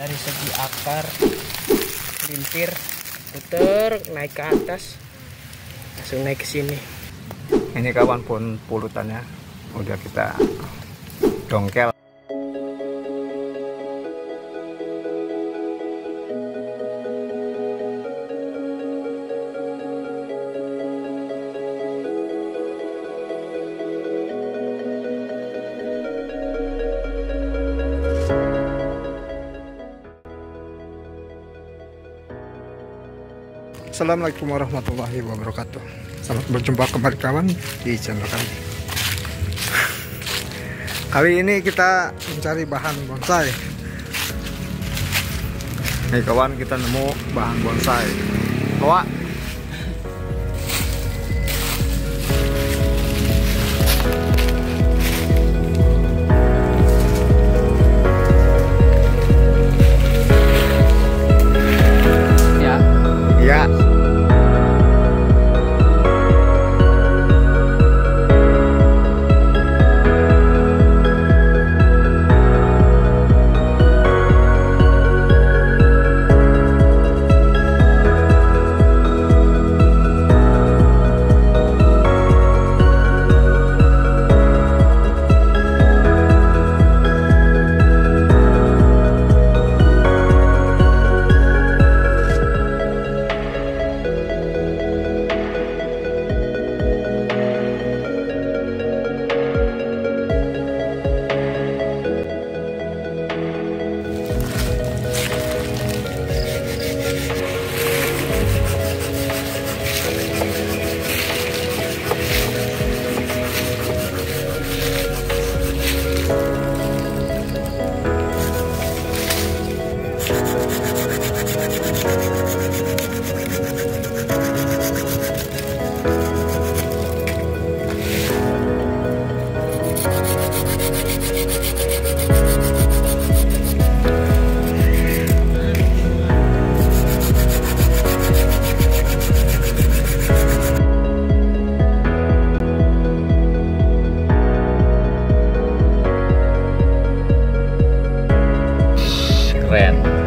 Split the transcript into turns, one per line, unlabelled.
dari segi akar, lintir, puter naik ke atas, langsung naik ke sini.
Ini kawan pohon pulutannya udah kita dongkel.
Assalamualaikum warahmatullahi wabarakatuh. Selamat berjumpa kembali kawan di channel kami. Kali ini kita mencari bahan bonsai.
Nih kawan, kita nemu bahan bonsai. Bawa. Ya. Keren.